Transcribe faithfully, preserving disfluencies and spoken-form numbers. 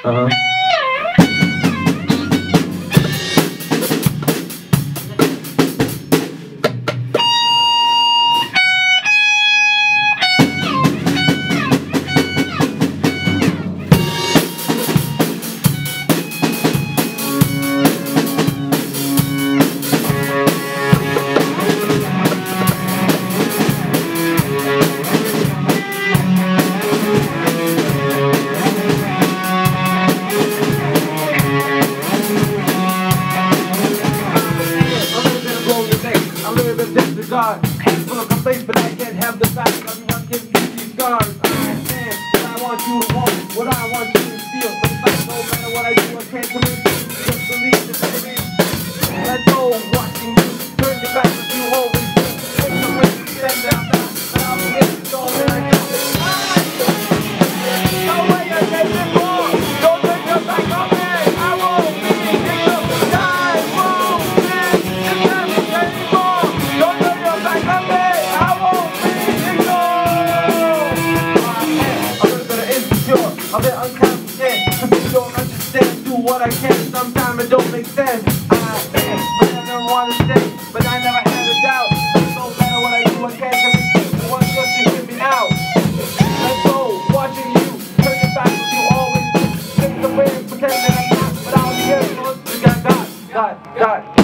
Uh-huh. God, full of complaints, but I can't have the fact that everyone can see these scars. I understand what I want you to want, what I want you to feel, but it's like no matter what I do, I can't commit to you. Just believe this is it. Let go, watching you, turn your back as you always do. Take the way you stand out now, and I'll be in the storm and I got it. No way I can live more, don't turn your back on me, I won't be ignored. I won't be ignored anymore. Don't turn your back on me, I won't be ignored. I am a little bit insecure, a bit unconfident, cause you don't understand, do what I can, sometimes it don't make sense. I am, but I never want to stay, but I never had a doubt. No matter what I do, I can't come and one just to hear me out. Let's go, watching you, turn your back as you always do. Take the way and pretend that I'm not, but I'll be here, so let's God, God, God, God.